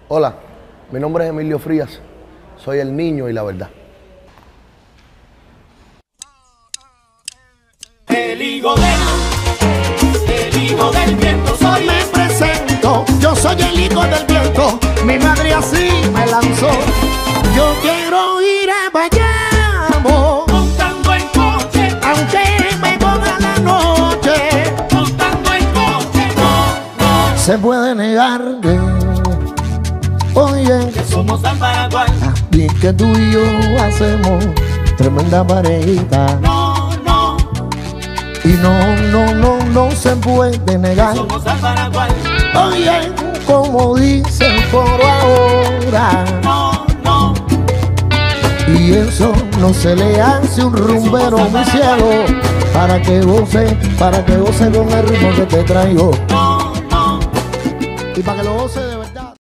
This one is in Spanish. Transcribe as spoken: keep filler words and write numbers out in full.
Hola, mi nombre es Emilio Frías, soy el niño y la verdad. El hijo del, el hijo del viento soy. Me presento, yo soy el hijo del viento. Mi madre así me lanzó. Yo quiero ir a Bayamo, Montando en coche, aunque me ponga la noche. montando en coche, no, no. Se puede negar que, oye, Que somos tan Paraguay. y que tú y yo hacemos tremenda parejita. No, no. Y no, no, no, no se puede negar. Somos tan Paraguay. Oye, como dice el coro ahora. No, no. Y eso no se le hace un rumbero, mi cielo, para que goce, para que goce con el ritmo que te traigo. No, no. Y para que lo goce